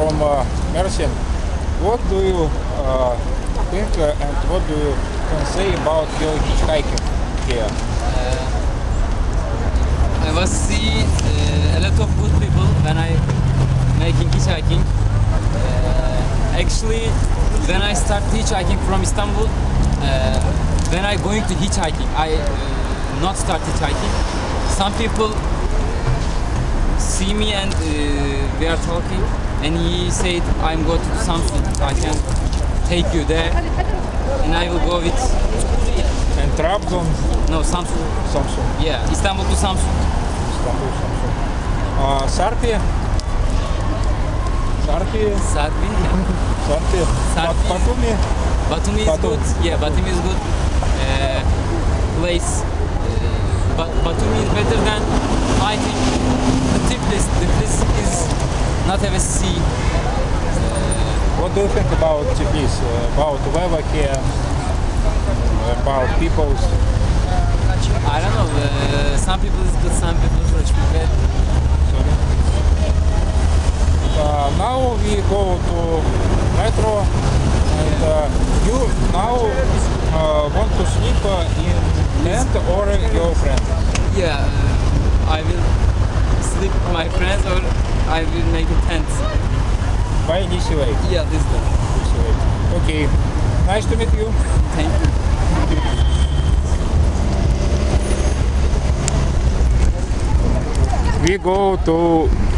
from Mersin. What do you think and what do you can say about your hitchhiking here? I was see a lot of good people when I making hitchhiking. Actually, when I start hitchhiking from Istanbul, when I going to hitchhiking, I not start hitchhiking. Some people see me and we are talking, and he said, "I'm going to Samsun. I can take you there, and I will go with." And Trabzon? No, Samsun. Samsun. Yeah, Istanbul to Samsun. Istanbul, Samsun. Sarpi? Sarpi? Sarpi. Sarpi. Sarpi. Batumi? Batumi is good. Yeah, Batumi is good place. But Batumi is better than, I think, the Tiflis. Tiflis is not have a sea. What do you think about Tiflis? About weather here? About people's? I don't know. Some people is good, some people is bad. Sorry. Now we go to metro, and you now want to sleep in tent or your friend? Yeah, I will sleep with my friends or I will make a tent. By this way? Yeah, this way. This way. Okay. Nice to meet you. Thank you. We go to